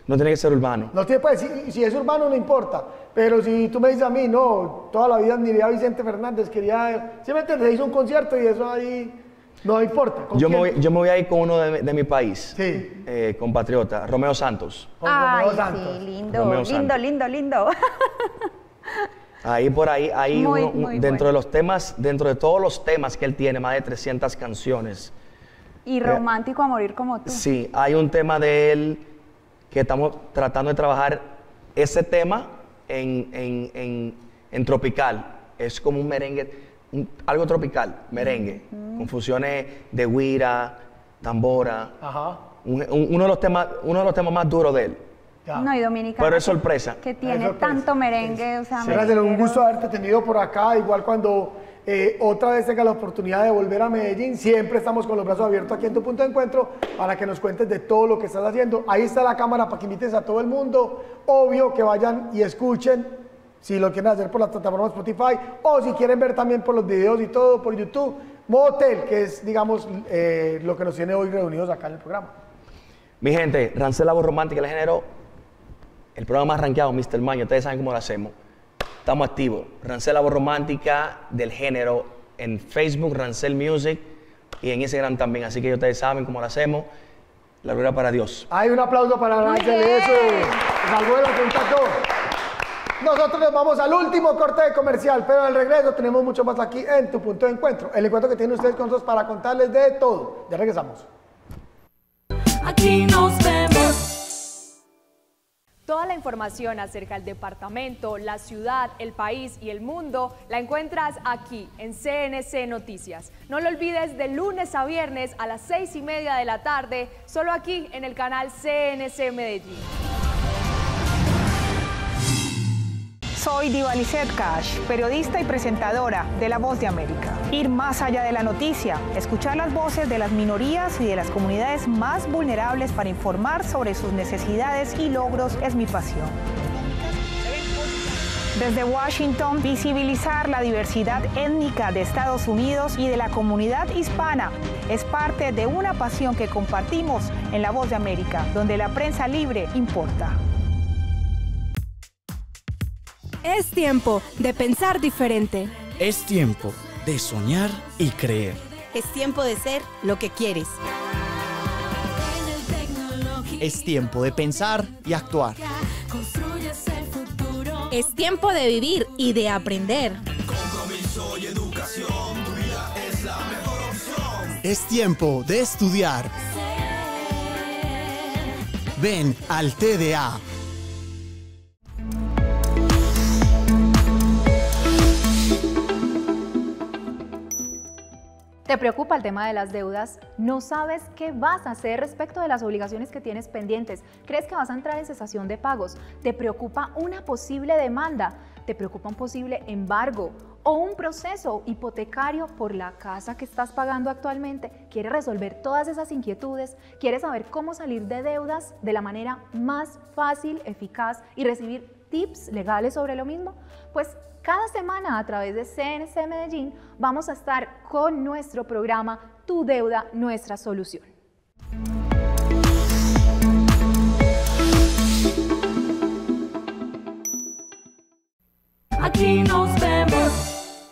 No tiene que ser urbano. No tiene, pues, si es urbano no importa, pero si tú me dices a mí, no, toda la vida admiré a Vicente Fernández, quería, simplemente se hizo un concierto y eso ahí no importa. Yo me voy a ir con uno de mi país, sí. compatriota, Romeo Santos. Ay, Romeo Santos. sí, lindo, Romeo lindo, Santos. lindo, lindo. Ahí por ahí, Muy dentro bueno. de los temas, dentro de todos los temas que él tiene, más de 300 canciones. Y romántico a morir como tú. Sí, hay un tema de él que estamos tratando de trabajar ese tema en tropical. Es como un merengue, algo tropical, merengue, con fusiones de güira, tambora. Ajá. Uno de los temas más duros de él. Ya. No, y Dominicana. Pero es sorpresa. Que tiene tanto merengue, o sea, Será un gusto haberte tenido por acá, igual cuando otra vez tenga la oportunidad de volver a Medellín, siempre estamos con los brazos abiertos aquí en Tu Punto de Encuentro para que nos cuentes de todo lo que estás haciendo. Ahí está la cámara para que invites a todo el mundo, obvio que vayan y escuchen, si lo quieren hacer por la plataforma Spotify o si quieren ver también por los videos y todo por YouTube, Motel, que es, digamos, lo que nos tiene hoy reunidos acá en el programa. Mi gente, Rancel La Voz Romántica, el género, el programa más rankeado, Mr. Maño, ustedes saben cómo lo hacemos. Estamos activos. Rancel La Voz Romántica del género en Facebook, Rancel Music y en Instagram también. Así que ustedes saben cómo lo hacemos. La gloria para Dios. Hay un aplauso para Rancel, eso. Salvó de la contacto. Nosotros nos vamos al último corte de comercial, pero al regreso tenemos mucho más aquí en Tu Punto de Encuentro. El encuentro que tienen ustedes con nosotros para contarles de todo. Ya regresamos. Aquí nos vemos. Toda la información acerca del departamento, la ciudad, el país y el mundo la encuentras aquí en CNC Noticias. No lo olvides de lunes a viernes a las 6:30 de la tarde, solo aquí en el canal CNC Medellín. Soy Divalicet Cash, periodista y presentadora de La Voz de América. Ir más allá de la noticia, escuchar las voces de las minorías y de las comunidades más vulnerables para informar sobre sus necesidades y logros es mi pasión. Desde Washington, visibilizar la diversidad étnica de Estados Unidos y de la comunidad hispana es parte de una pasión que compartimos en La Voz de América, donde la prensa libre importa. Es tiempo de pensar diferente. Es tiempo de soñar y creer. Es tiempo de ser lo que quieres. Es tiempo de pensar y actuar. Es tiempo de vivir y de aprender. Compromiso y educación, tu vida es la mejor opción. Es tiempo de estudiar. Ven al TDA. ¿Te preocupa el tema de las deudas? ¿No sabes qué vas a hacer respecto de las obligaciones que tienes pendientes? ¿Crees que vas a entrar en cesación de pagos? ¿Te preocupa una posible demanda? ¿Te preocupa un posible embargo? ¿O un proceso hipotecario por la casa que estás pagando actualmente? ¿Quieres resolver todas esas inquietudes? ¿Quieres saber cómo salir de deudas de la manera más fácil, eficaz y recibir tips legales sobre lo mismo? Pues cada semana a través de CNC Medellín vamos a estar con nuestro programa Tu Deuda, Nuestra Solución. Aquí nos vemos.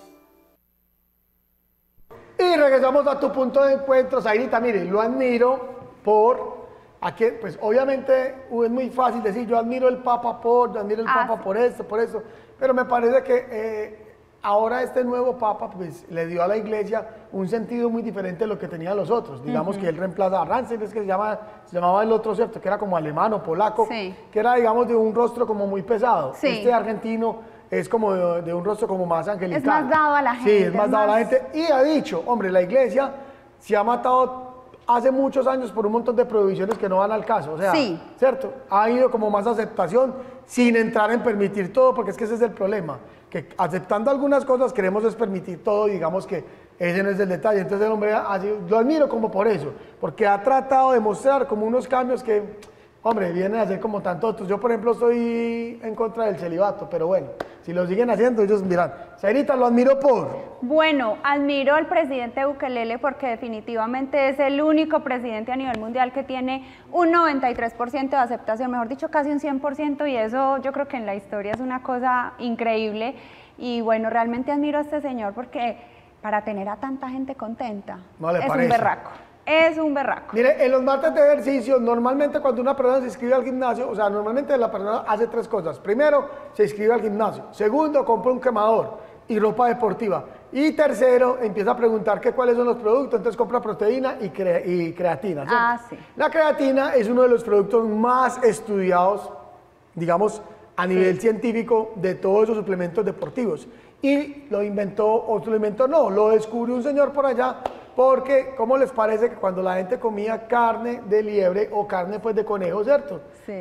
Y regresamos a Tu Punto de Encuentro. Zairita, mire, lo admiro por... Aquí, pues obviamente es muy fácil decir, yo admiro el Papa por, yo admiro el Papa por esto, por eso, pero me parece que ahora este nuevo Papa pues le dio a la Iglesia un sentido muy diferente de lo que tenían los otros. Digamos que él reemplaza a Rancel, es que se llamaba el otro, ¿cierto? Que era como alemán o polaco, que era, digamos, de un rostro como muy pesado. Este argentino es como de un rostro como más angelical. Es más dado a la gente. Sí, es más dado a la gente. Y ha dicho, hombre, la Iglesia se ha matado hace muchos años por un montón de prohibiciones que no van al caso, o sea, ¿cierto? Ha ido como más aceptación sin entrar en permitir todo, porque es que ese es el problema, que aceptando algunas cosas queremos es permitir todo y digamos que ese no es el detalle. Entonces el hombre, lo admiro como por eso, porque ha tratado de mostrar como unos cambios que hombre, vienen a hacer como tantos otros. Yo, por ejemplo, estoy en contra del celibato, pero bueno, si lo siguen haciendo, ellos miran. Zairita, lo admiro por... Bueno, admiro al presidente Bukele porque definitivamente es el único presidente a nivel mundial que tiene un 93% de aceptación, mejor dicho, casi un 100%, y eso yo creo que en la historia es una cosa increíble. Y bueno, realmente admiro a este señor porque para tener a tanta gente contenta, es un berraco. Es un berraco. Mire, en los martes de ejercicio, normalmente cuando una persona se inscribe al gimnasio, o sea, normalmente la persona hace 3 cosas. Primero, se inscribe al gimnasio. Segundo, compra un quemador y ropa deportiva. Y tercero, empieza a preguntar cuáles son los productos, entonces compra proteína y creatina, ¿cierto? Ah, sí. La creatina es uno de los productos más estudiados, digamos, a nivel científico de todos esos suplementos deportivos. Y lo inventó, o lo inventó no, lo descubrió un señor por allá, porque, ¿cómo les parece que cuando la gente comía carne de liebre o carne pues de conejo, ¿cierto? Sí.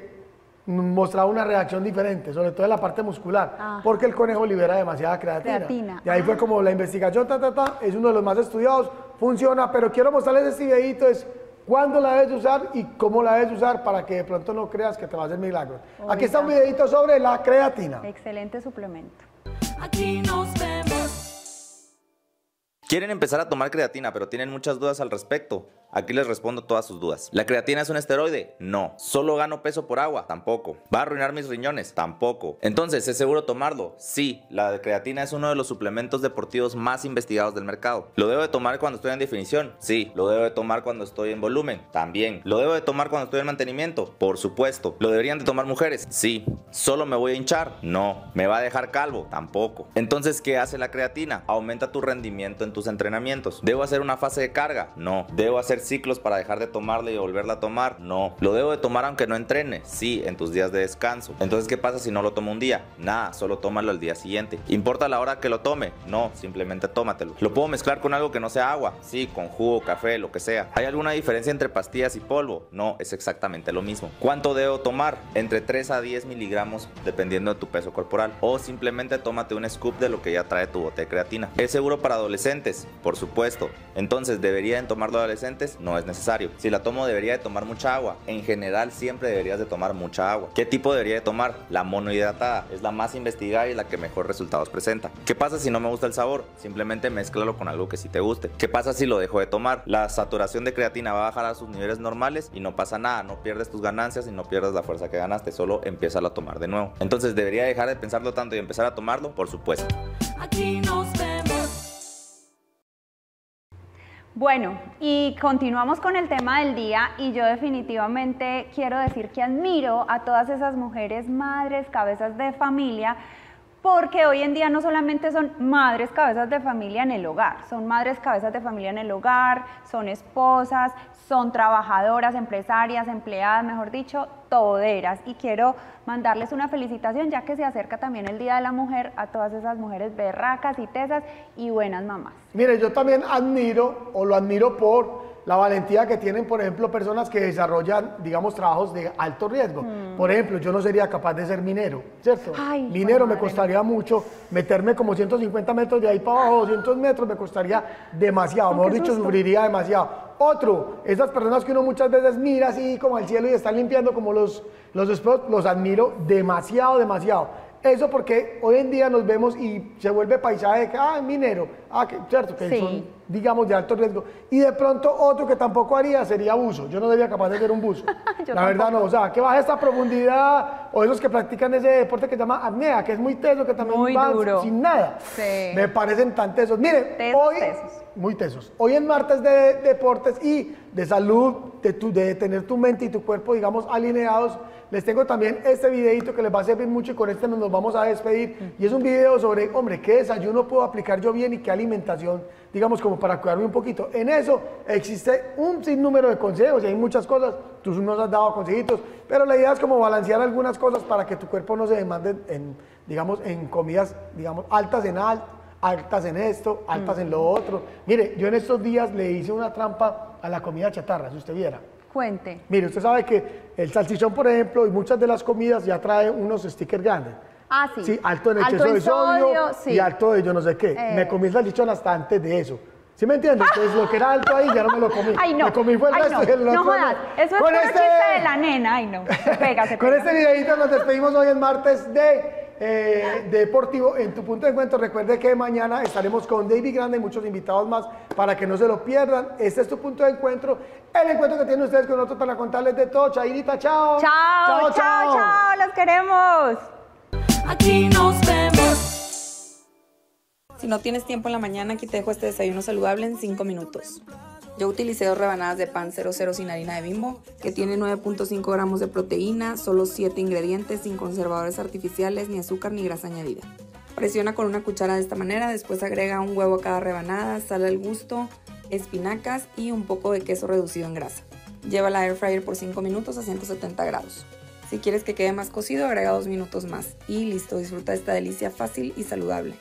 Mostraba una reacción diferente, sobre todo en la parte muscular, porque el conejo libera demasiada creatina. Y ahí fue como la investigación, es uno de los más estudiados, funciona, pero quiero mostrarles este videito, es cuándo la debes usar y cómo la debes usar para que de pronto no creas que te va a hacer milagros. Oiga. Aquí está un videito sobre la creatina. Excelente suplemento. Aquí nos vemos. ¿Quieren empezar a tomar creatina pero tienen muchas dudas al respecto? Aquí les respondo todas sus dudas. ¿La creatina es un esteroide? No. ¿Solo gano peso por agua? Tampoco. ¿Va a arruinar mis riñones? Tampoco. Entonces, ¿es seguro tomarlo? Sí. La creatina es uno de los suplementos deportivos más investigados del mercado. ¿Lo debo de tomar cuando estoy en definición? Sí. ¿Lo debo de tomar cuando estoy en volumen? También. ¿Lo debo de tomar cuando estoy en mantenimiento? Por supuesto. ¿Lo deberían de tomar mujeres? Sí. ¿Solo me voy a hinchar? No. ¿Me va a dejar calvo? Tampoco. Entonces, ¿qué hace la creatina? Aumenta tu rendimiento en tus entrenamientos. ¿Debo hacer una fase de carga? No. ¿Debo hacer ciclos para dejar de tomarla y volverla a tomar? No. ¿Lo debo de tomar aunque no entrene? Sí, en tus días de descanso. Entonces, ¿qué pasa si no lo tomo un día? Nada, solo tómalo al día siguiente. ¿Importa la hora que lo tome? No, simplemente tómatelo. ¿Lo puedo mezclar con algo que no sea agua? Sí, con jugo, café, lo que sea. ¿Hay alguna diferencia entre pastillas y polvo? No, es exactamente lo mismo. ¿Cuánto debo tomar? Entre 3 a 10 miligramos dependiendo de tu peso corporal. O simplemente tómate un scoop de lo que ya trae tu bote de creatina. ¿Es seguro para adolescentes? Por supuesto. Entonces, ¿deberían tomarlo adolescentes? No es necesario. Si la tomo, debería de tomar mucha agua. En general, siempre deberías de tomar mucha agua. ¿Qué tipo debería de tomar? La monohidratada. Es la más investigada y la que mejor resultados presenta. ¿Qué pasa si no me gusta el sabor? Simplemente mézclalo con algo que sí te guste. ¿Qué pasa si lo dejo de tomar? La saturación de creatina va a bajar a sus niveles normales y no pasa nada. No pierdes tus ganancias y no pierdes la fuerza que ganaste. Solo empiézalo a tomar de nuevo. Entonces, ¿debería dejar de pensarlo tanto y empezar a tomarlo? Por supuesto. Aquí nos vemos. Bueno, y continuamos con el tema del día y yo definitivamente quiero decir que admiro a todas esas mujeres, madres, cabezas de familia, porque hoy en día no solamente son madres cabezas de familia en el hogar, son madres cabezas de familia en el hogar, son esposas, son trabajadoras, empresarias, empleadas, mejor dicho, toderas. Y quiero mandarles una felicitación ya que se acerca también el Día de la Mujer a todas esas mujeres berracas y tesas y buenas mamás. Mire, yo también admiro, o lo admiro por la valentía que tienen, por ejemplo, personas que desarrollan, digamos, trabajos de alto riesgo. Por ejemplo, yo no sería capaz de ser minero, ¿cierto? Ay, minero me costaría mucho, meterme como 150 metros de ahí para abajo, 200 metros me costaría demasiado, mejor dicho, sufriría demasiado. Otro, esas personas que uno muchas veces mira así como al cielo y están limpiando como los espejos, los admiro demasiado, demasiado. Eso porque hoy en día nos vemos y se vuelve paisaje de que, minero, cierto, que son, digamos, de alto riesgo. Y de pronto otro que tampoco haría sería buzo. Yo no sería capaz de ser un buzo. La verdad no, o sea, que baje esta profundidad, o esos que practican ese deporte que se llama apnea, que es muy teso, que también muy van duro. sin nada. Sí. Me parecen tan tesos. Mire, hoy, muy tesos. Hoy en martes de deportes y de salud, de tener tu mente y tu cuerpo, digamos, alineados, les tengo también este videito que les va a servir mucho y con este nos vamos a despedir. Y es un video sobre, hombre, qué desayuno puedo aplicar yo bien y qué alimentación, digamos, como para cuidarme un poquito. En eso existe un sinnúmero de consejos y hay muchas cosas. Tú nos has dado consejitos, pero la idea es como balancear algunas cosas para que tu cuerpo no se demande en, digamos, en comidas, digamos, altas en esto, altas en lo otro. Mire, yo en estos días le hice una trampa a la comida chatarra, si usted viera. Cuente. Mire, usted sabe que el salchichón, por ejemplo, y muchas de las comidas ya traen unos stickers grandes. Ah, sí. Sí, alto en exceso de sodio sí. y alto de yo no sé qué. Me comí el salchichón hasta antes de eso. ¿Sí me entiendes? Entonces lo que era alto ahí ya no me lo comí. Ay, no. Me comí fue el Ay, resto no. y el No otro jodas. Eso es Con puro chiste de la nena. Ay, no. Se pega. Con este videito nos despedimos hoy en martes de Deportivo en tu punto de encuentro. Recuerde que mañana estaremos con David Grande y muchos invitados más para que no se lo pierdan. Este es tu punto de encuentro. El encuentro que tienen ustedes con nosotros para contarles de todo. Chairita, chao. Chao, chao, chao. Los queremos. Aquí nos vemos. Si no tienes tiempo en la mañana, aquí te dejo este desayuno saludable en 5 minutos. Yo utilicé 2 rebanadas de pan 00 sin harina de Bimbo, que tiene 9.5 gramos de proteína, solo 7 ingredientes, sin conservadores artificiales, ni azúcar ni grasa añadida. Presiona con una cuchara de esta manera, después agrega un huevo a cada rebanada, sal al gusto, espinacas y un poco de queso reducido en grasa. Lleva a la air fryer por 5 minutos a 170 grados. Si quieres que quede más cocido, agrega 2 minutos más. Y listo, disfruta de esta delicia fácil y saludable.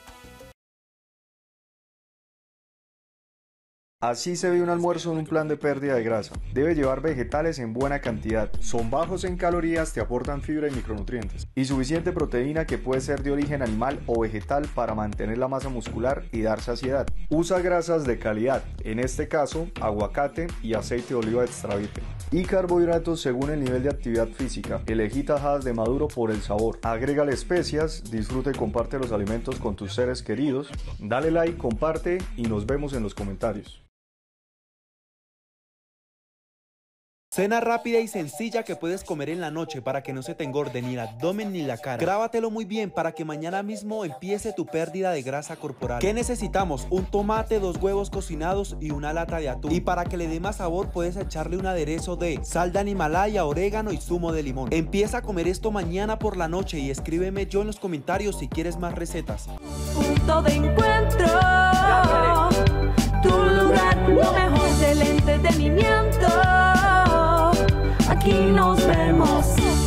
Así se ve un almuerzo en un plan de pérdida de grasa. Debe llevar vegetales en buena cantidad. Son bajos en calorías, te aportan fibra y micronutrientes. Y suficiente proteína que puede ser de origen animal o vegetal para mantener la masa muscular y dar saciedad. Usa grasas de calidad, en este caso aguacate y aceite de oliva extra virgen. Y carbohidratos según el nivel de actividad física. Elegí tajadas de maduro por el sabor. Agrégale especias, disfruta y comparte los alimentos con tus seres queridos. Dale like, comparte y nos vemos en los comentarios. Cena rápida y sencilla que puedes comer en la noche para que no se te engorde ni el abdomen ni la cara. Grábatelo muy bien para que mañana mismo empiece tu pérdida de grasa corporal. ¿Qué necesitamos? Un tomate, 2 huevos cocinados y una lata de atún. Y para que le dé más sabor puedes echarle un aderezo de sal de Himalaya, orégano y zumo de limón. Empieza a comer esto mañana por la noche y escríbeme yo en los comentarios si quieres más recetas. Punto de encuentro. Tu lugar, lo mejor del entretenimiento. Aquí nos vemos.